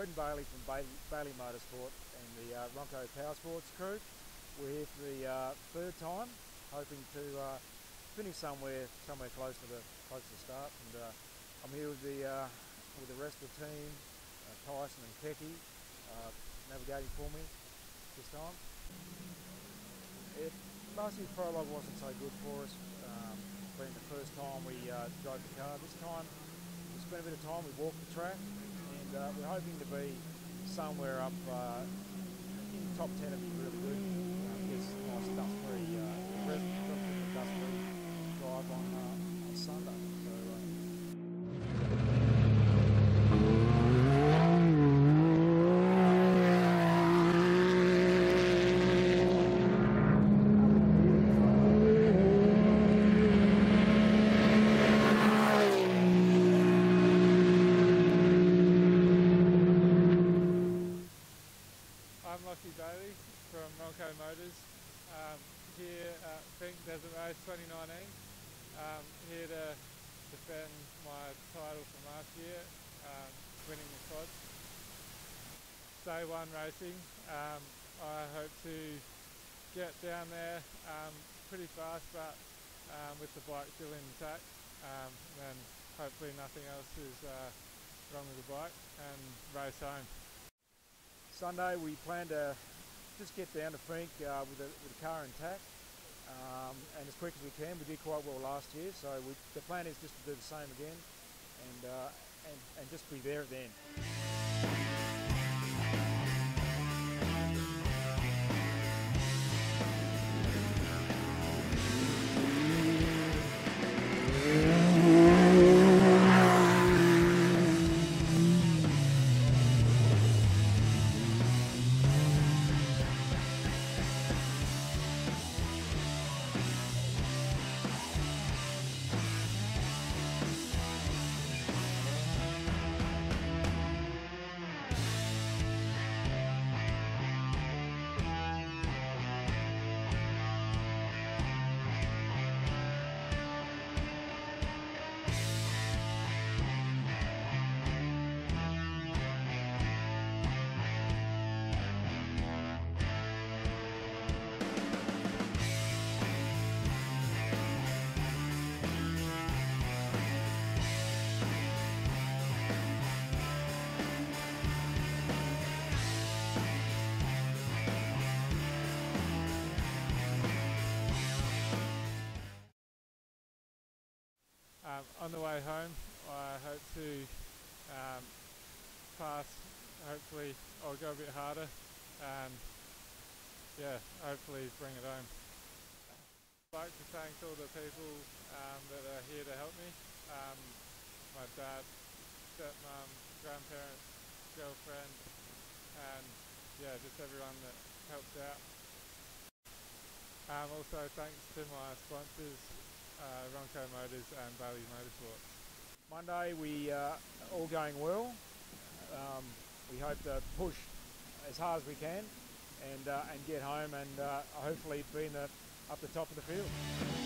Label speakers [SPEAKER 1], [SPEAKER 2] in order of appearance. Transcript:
[SPEAKER 1] Brendan Bailey from Bailey Motorsport and the Ronco Power Sports crew. We're here for the third time, hoping to finish somewhere close to the start. And I'm here with the rest of the team, Tyson and Kecky, navigating for me this time. Last year's prologue wasn't so good for us. Being the first time we drove the car. This time we spent a bit of time, we walked the track, and we're hoping to be somewhere up in the top 10 would be really good. Gets nice dust-free, dust-free drive on Sunday.
[SPEAKER 2] I'm Lockie Bailey from Ronco Motors, here at Finke Desert Race 2019, here to defend my title from last year, winning the quads. Day one racing, I hope to get down there pretty fast, but with the bike still intact, and then hopefully nothing else is wrong with the bike, and race home.
[SPEAKER 1] Sunday we plan to just get down to Finke with the car intact and as quick as we can. We did quite well last year, so the plan is just to do the same again and just be there at the end.
[SPEAKER 2] On the way home, I hope to pass. Hopefully, I'll go a bit harder, and yeah, hopefully bring it home. I'd like to thank all the people that are here to help me. My dad, stepmom, grandparents, girlfriend, and yeah, just everyone that helped out. Also, thanks to my sponsors, Ronco Motors and Bailey Motorsports.
[SPEAKER 1] Monday we all going well. We hope to push as hard as we can and get home and hopefully be up the top of the field.